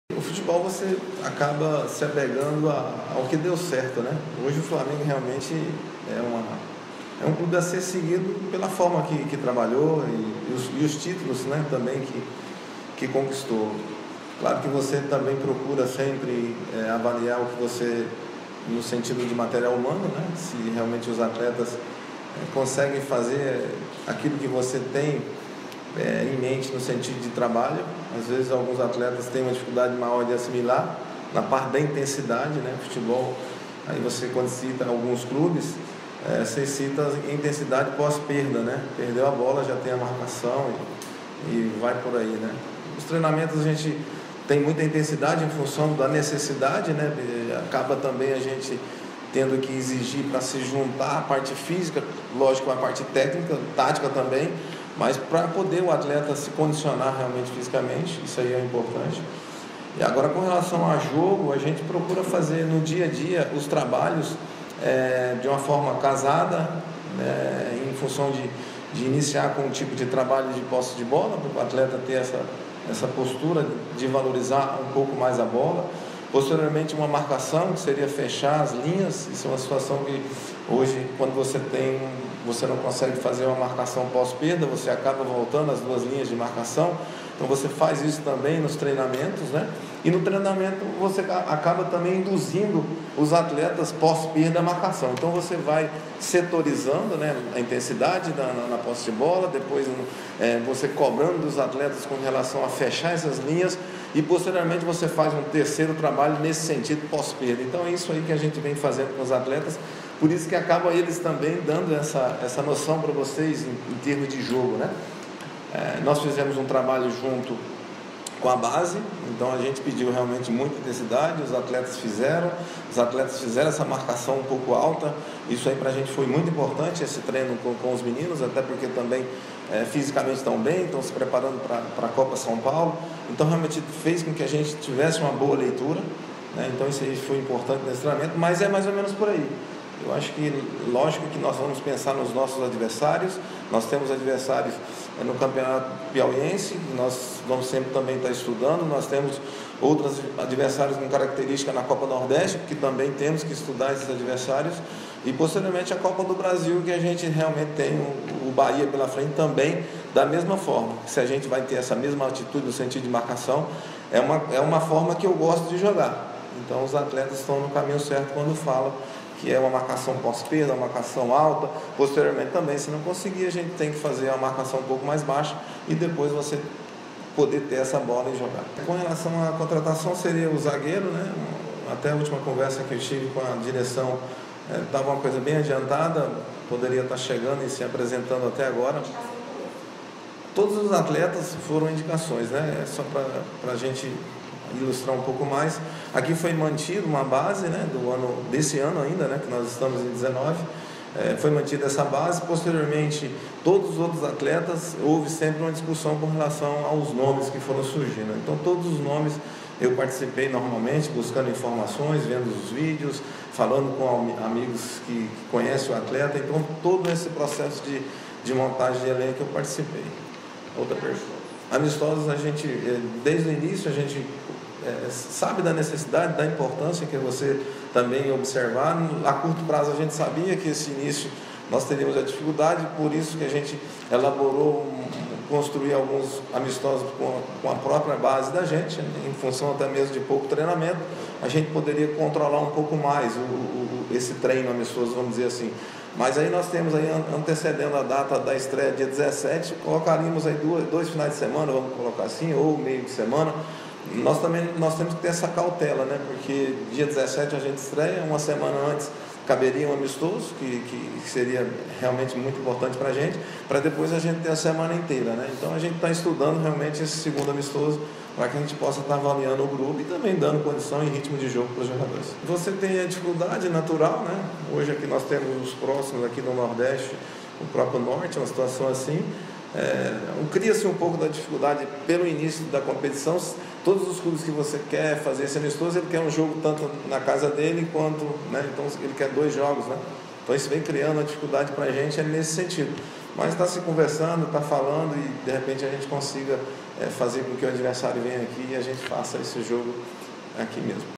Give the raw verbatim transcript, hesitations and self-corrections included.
O futebol você acaba se apegando a, ao que deu certo, né? Hoje o Flamengo realmente é, uma, é um clube a ser seguido pela forma que, que trabalhou e, e, os, e os títulos, né, também que, que conquistou. Claro que você também procura sempre é, avaliar o que você, no sentido de material humano, né? Se realmente os atletas é, conseguem fazer aquilo que você tem É, em mente no sentido de trabalho. Às vezes alguns atletas têm uma dificuldade maior de assimilar na parte da intensidade, né? Futebol, aí você quando cita alguns clubes, é, você cita a intensidade pós-perda, né? Perdeu a bola, já tem a marcação e, e vai por aí, né? Os treinamentos a gente tem muita intensidade em função da necessidade, né? Acaba também a gente tendo que exigir para se juntar a parte física, lógico, a parte técnica, tática também, mas para poder o atleta se condicionar realmente fisicamente, isso aí é importante. E agora, com relação a jogo, a gente procura fazer no dia a dia os trabalhos é, de uma forma casada, né, em função de, de iniciar com um tipo de trabalho de posse de bola, para o atleta ter essa, essa postura de valorizar um pouco mais a bola. Posteriormente, uma marcação, que seria fechar as linhas. Isso é uma situação que hoje, quando você tem, você não consegue fazer uma marcação pós-perda, você acaba voltando as duas linhas de marcação. Então você faz isso também nos treinamentos, né? E no treinamento você acaba também induzindo os atletas pós-perda a marcação. Então você vai setorizando, né, a intensidade na, na, na posse de bola, depois é, você cobrando dos atletas com relação a fechar essas linhas, e posteriormente você faz um terceiro trabalho nesse sentido pós-perda. Então é isso aí que a gente vem fazendo com os atletas, por isso que acaba eles também dando essa, essa noção para vocês em, em termos de jogo, né? É, nós fizemos um trabalho junto com a base, então a gente pediu realmente muita intensidade, os atletas fizeram, os atletas fizeram essa marcação um pouco alta, isso aí para a gente foi muito importante, esse treino com, com os meninos, até porque também é, fisicamente estão bem, estão se preparando para a Copa São Paulo, então realmente fez com que a gente tivesse uma boa leitura, né? Então isso aí foi importante nesse treinamento, mas é mais ou menos por aí. Eu acho que, lógico que nós vamos pensar nos nossos adversários, nós temos adversários no Campeonato Piauiense, nós vamos sempre também estar estudando, nós temos outros adversários com característica na Copa Nordeste, que também temos que estudar esses adversários, e posteriormente a Copa do Brasil, que a gente realmente tem o Bahia pela frente também, da mesma forma. Se a gente vai ter essa mesma atitude no sentido de marcação, é uma, é uma forma que eu gosto de jogar. Então os atletas estão no caminho certo quando falam que é uma marcação pós-perda, uma marcação alta. Posteriormente também, se não conseguir, a gente tem que fazer uma marcação um pouco mais baixa e depois você poder ter essa bola e jogar. Com relação à contratação, seria o zagueiro, né? Até a última conversa que eu tive com a direção, estava é, uma coisa bem adiantada, poderia estar chegando e se apresentando até agora. Todos os atletas foram indicações, né? Só para a gente ilustrar um pouco mais, aqui foi mantido uma base, né, do ano, desse ano ainda, né, que nós estamos em dezenove, é, foi mantida essa base. Posteriormente, todos os outros atletas, houve sempre uma discussão com relação aos nomes que foram surgindo. Então todos os nomes eu participei normalmente, buscando informações, vendo os vídeos, falando com amigos que, que conhecem o atleta. Então todo esse processo de, de montagem de elenco eu participei. Outra pessoa. Amistosos, a gente, desde o início, a gente é, sabe da necessidade, da importância que você também observar. A curto prazo a gente sabia que esse início nós teríamos a dificuldade, por isso que a gente elaborou, um, construir alguns amistosos com a, com a própria base da gente, em função até mesmo de pouco treinamento, a gente poderia controlar um pouco mais o, o, esse treino amistoso, vamos dizer assim. Mas aí nós temos aí, antecedendo a data da estreia, dia dezessete, colocaríamos aí dois, dois finais de semana, vamos colocar assim, ou meio de semana. Nós também nós temos que ter essa cautela, né? Porque dia dezessete a gente estreia, uma semana antes caberia um amistoso, que, que seria realmente muito importante para a gente, para depois a gente ter a semana inteira, né? Então a gente está estudando realmente esse segundo amistoso, para que a gente possa estar avaliando o grupo e também dando condição e ritmo de jogo para os jogadores. Você tem a dificuldade natural, né? Hoje aqui nós temos os próximos aqui no Nordeste, o próprio Norte, uma situação assim. É, cria-se um pouco da dificuldade pelo início da competição. Todos os clubes que você quer fazer esse amistoso, ele quer um jogo tanto na casa dele quanto, né? Então ele quer dois jogos, né? Então isso vem criando uma dificuldade para a gente é nesse sentido. Mas está se conversando, está falando e de repente a gente consiga é, fazer com que o adversário venha aqui e a gente faça esse jogo aqui mesmo.